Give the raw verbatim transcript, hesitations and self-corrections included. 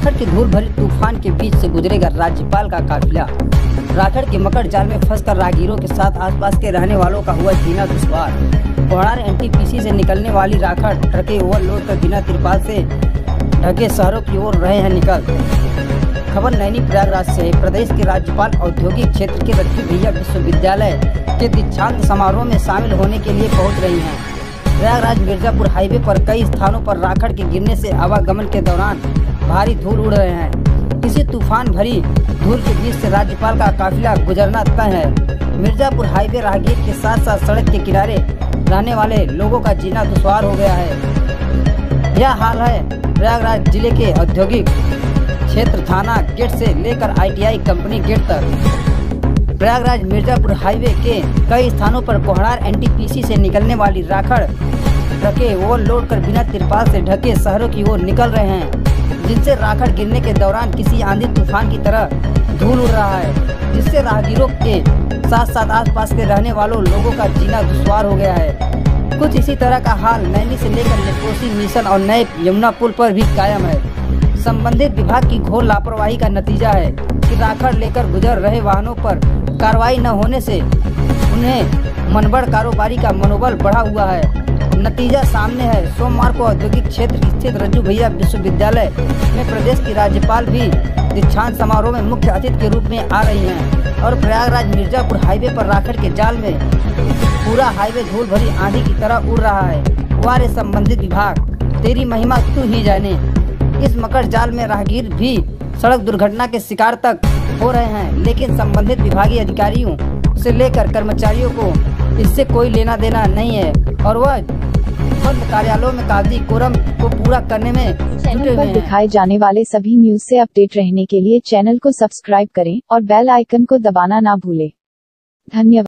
राखड़ की धूल भरी तूफान के बीच से गुजरेगा राज्यपाल का काफिला। राखड़ के मकर जाल में फंसकर राहगीरों के साथ आसपास के रहने वालों का हुआ जीना दुश्वार। कोहड़ार एनटीपीसी से निकलने वाली राखड़ ट्रकें ओवरलोड कर बिना तिरपाल से ढके शहरों की ओर रहे हैं निकल। खबर नैनी प्रयागराज से। प्रदेश के राज्यपाल औद्योगिक क्षेत्र के रज्जू भैया विश्वविद्यालय के दीक्षांत समारोह में शामिल होने के लिए पहुंच रही हैं। प्रयागराज मिर्जापुर हाईवे पर कई स्थानों पर राखड़ के गिरने से आवागमन के दौरान भारी धूल उड़ रहे हैं। इसी तूफान भरी धूल के बीच से राज्यपाल का काफिला गुजरना तय है। मिर्जापुर हाईवे राहगीर के साथ साथ सड़क के किनारे रहने वाले लोगों का जीना दुश्वार हो गया है। यह हाल है प्रयागराज जिले के औद्योगिक क्षेत्र थाना गेट से लेकर आईटीआई कंपनी गेट तक। प्रयागराज मिर्जापुर हाईवे के कई स्थानों पर कोहड़ार एनटीपीसी से निकलने वाली राखड़ ट्रकें ओवरलोड कर बिना तिरपाल से ढके शहरों की ओर निकल रहे हैं, जिनसे राखड़ गिरने के दौरान किसी आंधी तूफान की तरह धूल उड़ रहा है, जिससे राहगीरों के साथ साथ आसपास के रहने वालों लोगों का जीना दुश्वार हो गया है। कुछ इसी तरह का हाल नैनी से लेकर लेप्रोसी मिशन और नए यमुना पुल पर भी कायम है। संबंधित विभाग की घोर लापरवाही का नतीजा है कि राखड़ लेकर गुजर रहे वाहनों पर कार्रवाई न होने से उन्हें मनबड़ कारोबारी का मनोबल बढ़ा हुआ है। नतीजा सामने है। सोमवार को औद्योगिक क्षेत्र स्थित रज्जू भैया विश्वविद्यालय में प्रदेश की राज्यपाल भी दीक्षांत समारोह में मुख्य अतिथि के रूप में आ रही हैं और प्रयागराज मिर्जापुर हाईवे पर राखड़ के जाल में पूरा हाईवे धूल भरी आंधी की तरह उड़ रहा है। वारे संबंधित विभाग, तेरी महिमा तू ही जाने। इस मकर जाल में राहगीर भी सड़क दुर्घटना के शिकार तक हो रहे हैं, लेकिन संबंधित विभागीय अधिकारियों से लेकर कर्मचारियों को इससे कोई लेना देना नहीं है और वह बंद कार्यालयों में कागजी कोरम को पूरा करने में चैनल पर दिखाए जाने वाले सभी न्यूज से अपडेट रहने के लिए चैनल को सब्सक्राइब करें और बेल आइकन को दबाना ना भूलें। धन्यवाद।